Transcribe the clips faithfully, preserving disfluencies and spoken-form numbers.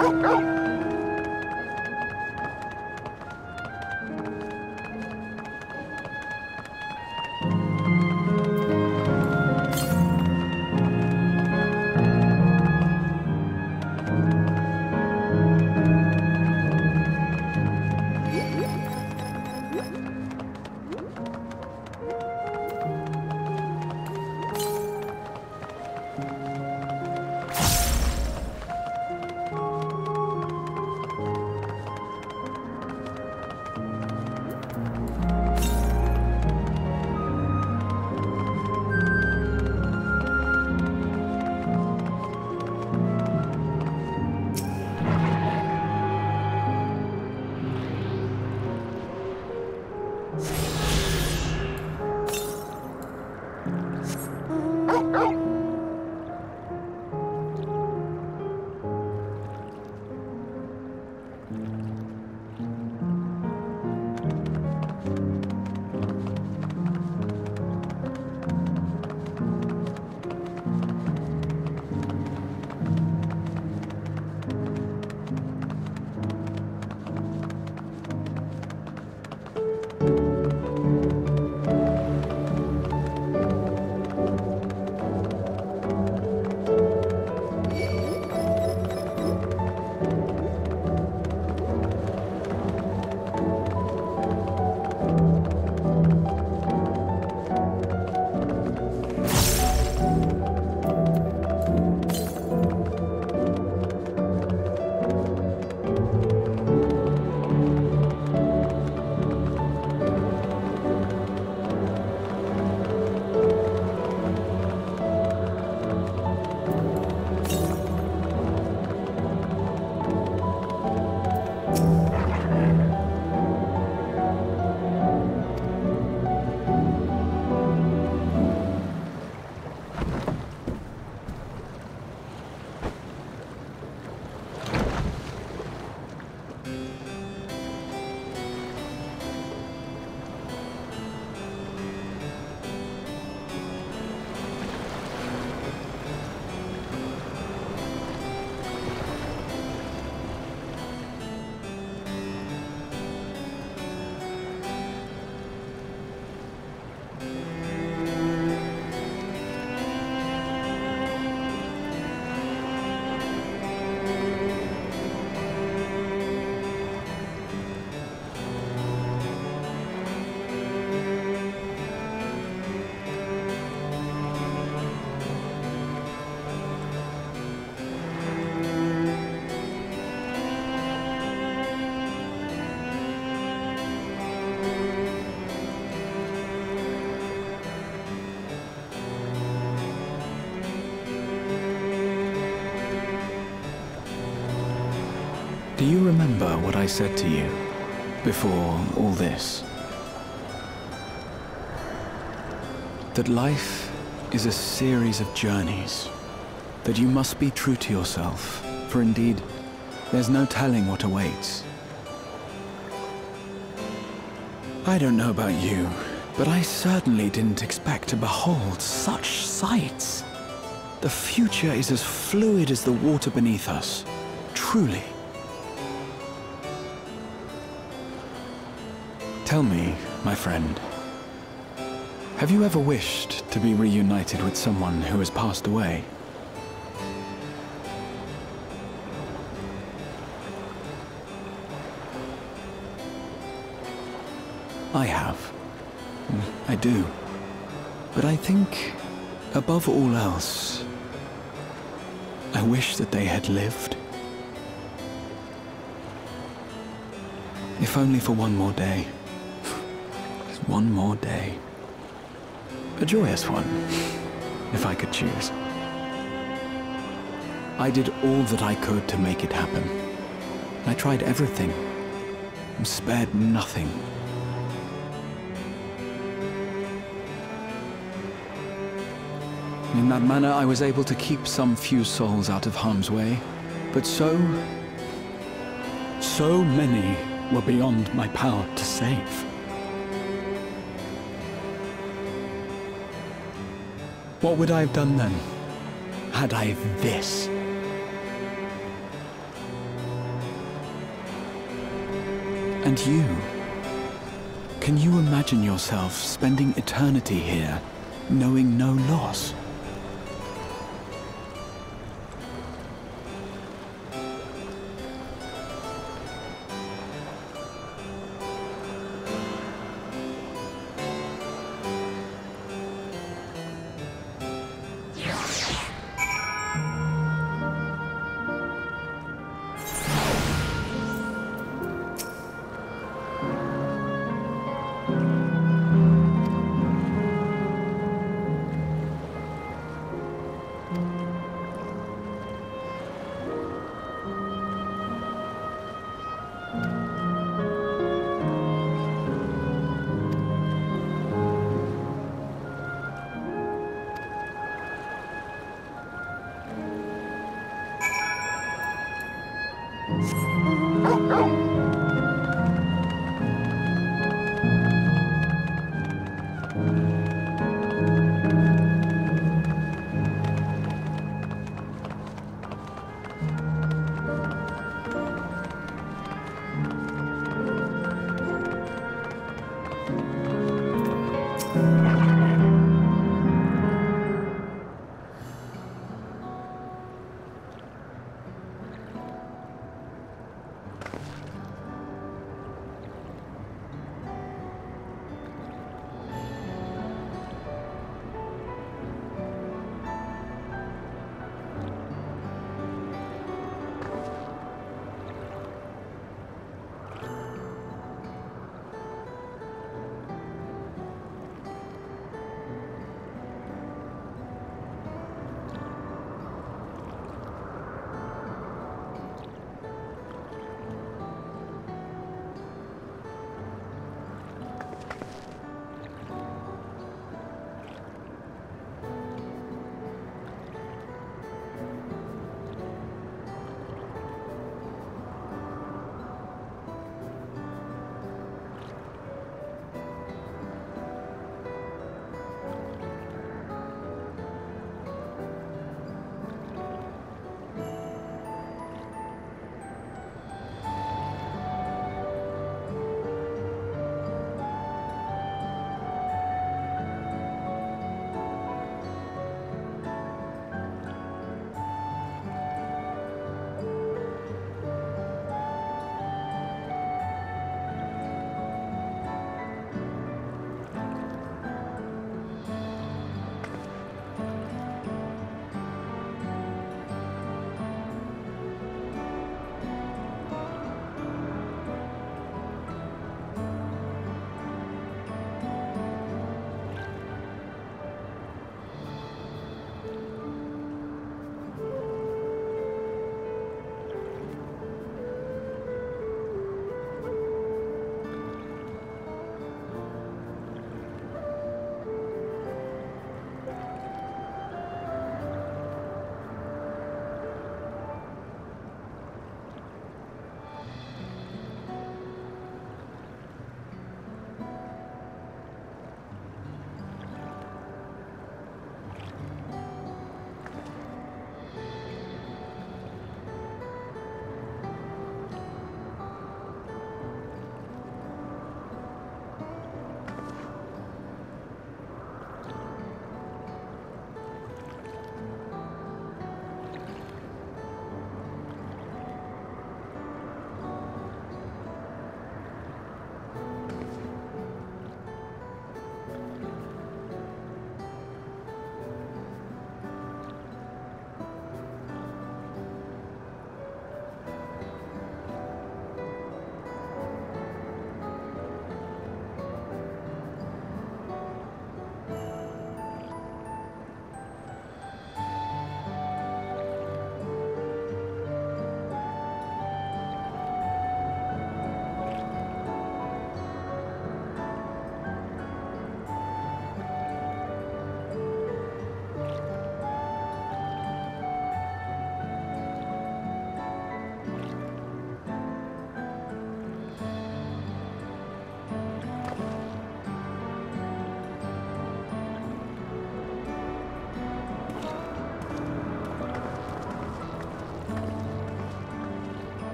Do you remember what I said to you before all this? That life is a series of journeys, that you must be true to yourself, for indeed, there's no telling what awaits. I don't know about you, but I certainly didn't expect to behold such sights. The future is as fluid as the water beneath us, truly. Tell me, my friend, have you ever wished to be reunited with someone who has passed away? I have. I do. But I think, above all else, I wish that they had lived. If only for one more day. Just one more day. A joyous one, if I could choose. I did all that I could to make it happen. I tried everything, and spared nothing. In that manner, I was able to keep some few souls out of harm's way, but so... so many were beyond my power to save. What would I have done then, had I this? And you? Can you imagine yourself spending eternity here, knowing no loss?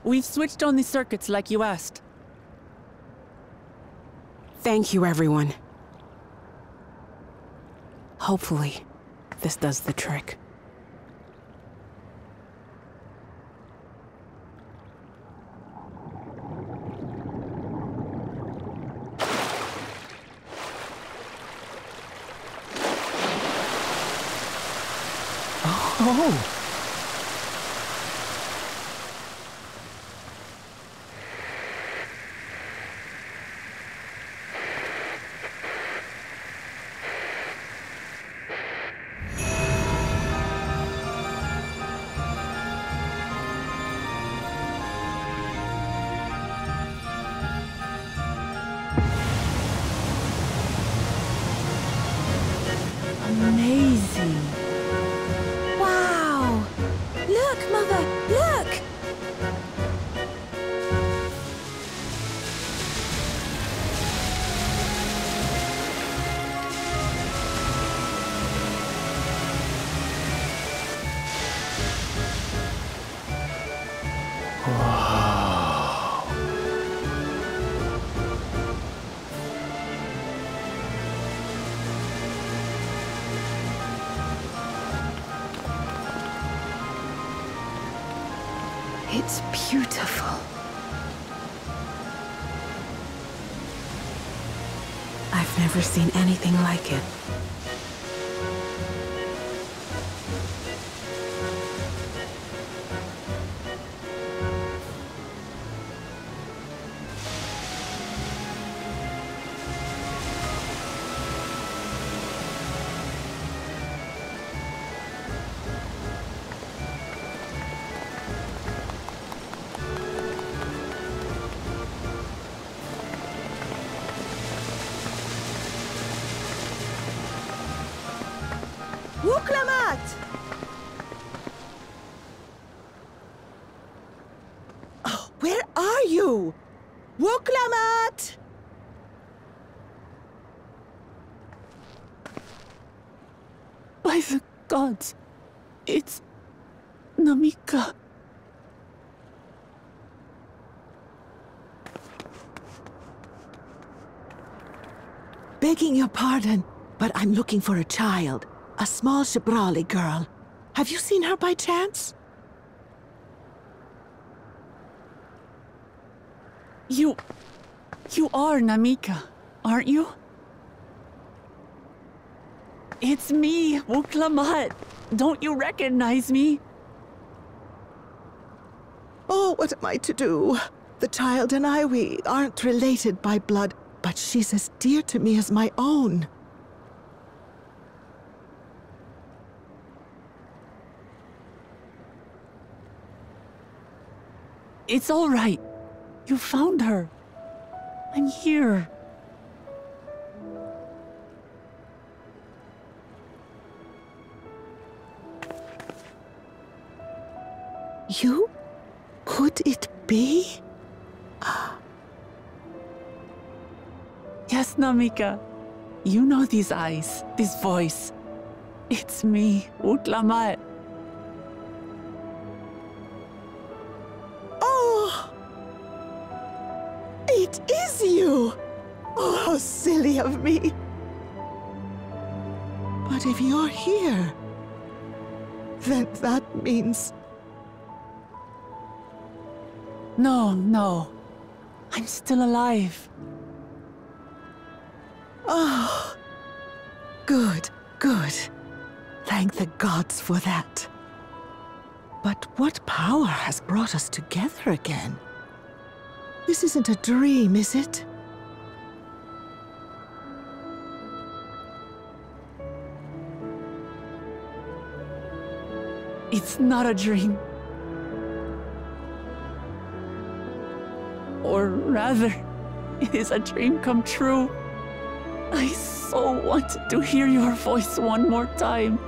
We've switched on the circuits like you asked. Thank you, everyone. Hopefully, this does the trick. Oh! Amazing. Wow! Look, Mother, look! It's beautiful. I've never seen anything like it. Wuklamat! Oh, where are you? Wuklamat! By the gods, it's Namika. Begging your pardon, but I'm looking for a child. A small Shibrali girl. Have you seen her by chance? You... you are Namika, aren't you? It's me, Wuklamat. Don't you recognize me? Oh, what am I to do? The child and I, we aren't related by blood, but she's as dear to me as my own. It's all right. You found her. I'm here. You? Could it be? Yes, Namika. You know these eyes, this voice. It's me, Wuklamat. Oh! It is you! Oh, how silly of me. But if you're here, then that means... No, no. I'm still alive. Oh, good, good. Thank the gods for that. But what power has brought us together again? This isn't a dream, is it? It's not a dream. Or rather, it is a dream come true. I so wanted to hear your voice one more time.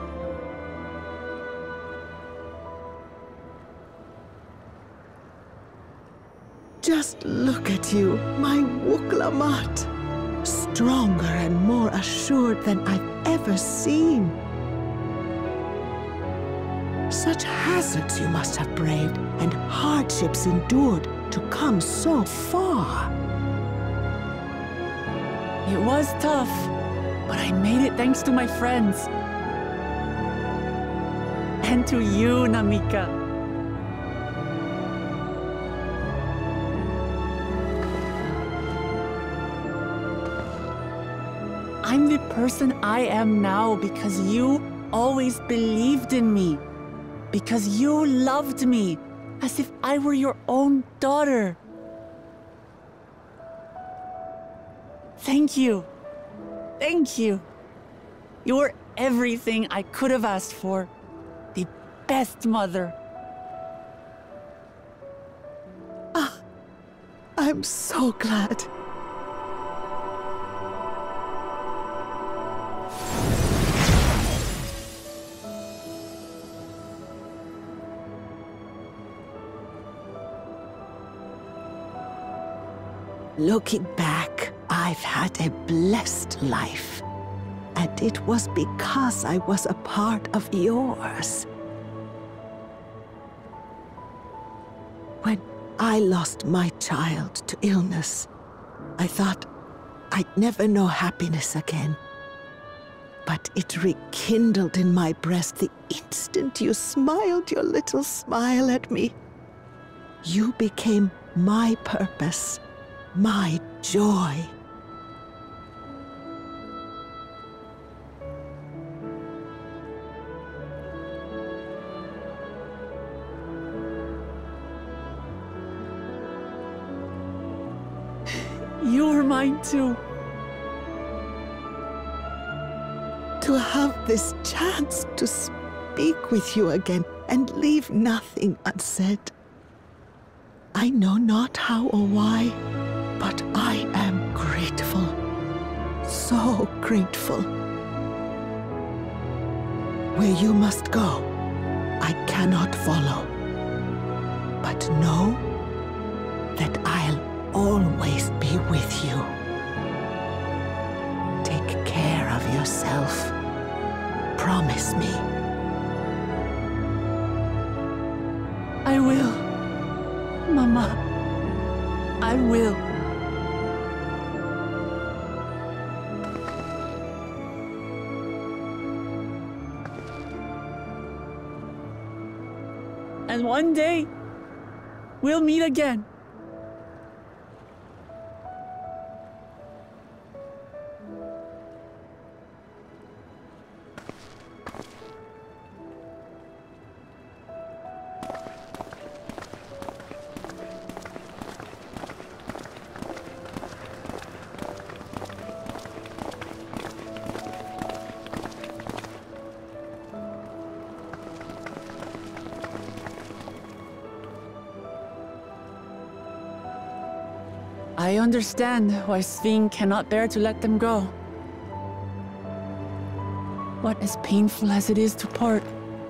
Just look at you, my Wuklamat. Stronger and more assured than I've ever seen. Such hazards you must have braved, and hardships endured to come so far. It was tough, but I made it thanks to my friends. And to you, Namika. I'm the person I am now because you always believed in me. Because you loved me as if I were your own daughter. Thank you. Thank you. You're everything I could have asked for. The best mother. Ah, I'm so glad. Looking back, I've had a blessed life. And it was because I was a part of yours. When I lost my child to illness, I thought I'd never know happiness again. But it rekindled in my breast the instant you smiled your little smile at me. You became my purpose. My joy. You were mine too. To have this chance to speak with you again and leave nothing unsaid. I know not how or why, but I am grateful, so grateful. Where you must go, I cannot follow. But know that I'll always be with you. Take care of yourself. Promise me. I will. Mama. I will. And one day, we'll meet again. I understand why Sving cannot bear to let them go. But as painful as it is to part,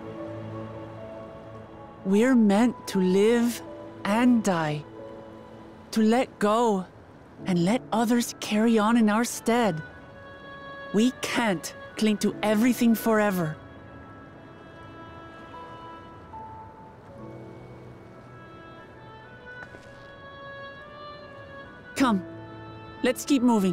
we're meant to live and die. To let go and let others carry on in our stead. We can't cling to everything forever. Come, let's keep moving.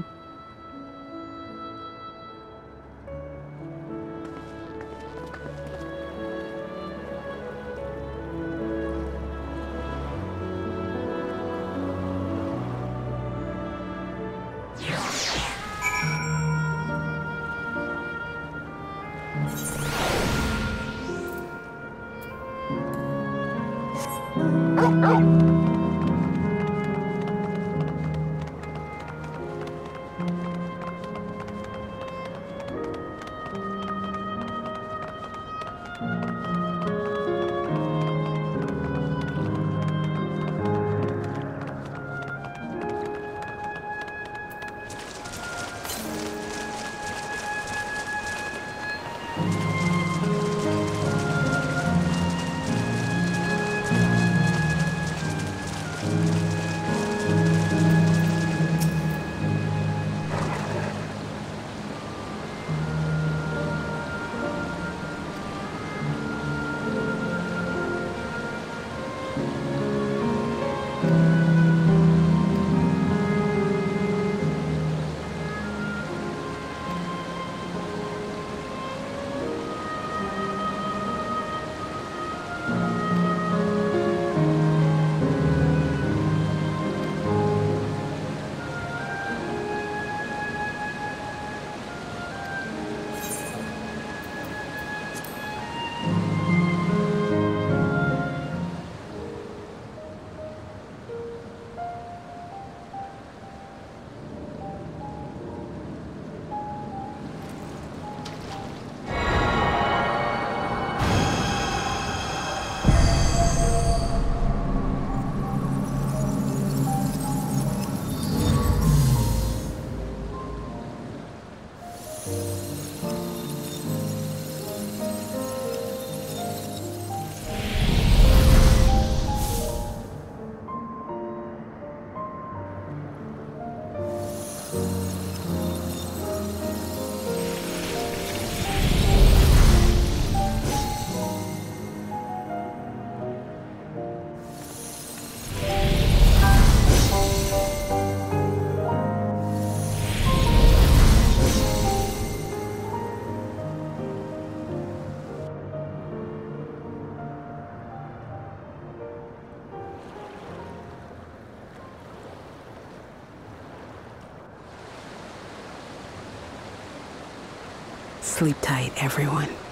Sleep tight, everyone.